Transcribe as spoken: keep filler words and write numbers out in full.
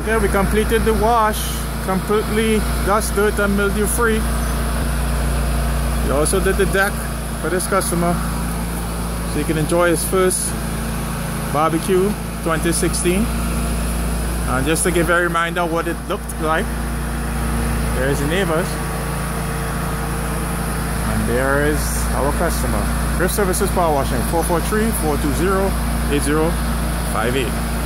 Okay, we completed the wash, completely dust, dirt and mildew free. We also did the deck for this customer, so he can enjoy his first barbecue twenty sixteen. And just to give a reminder what it looked like, there's the neighbors, and there is our customer. Griffs Services Power Washing, four four three, four two zero, eight zero five eight.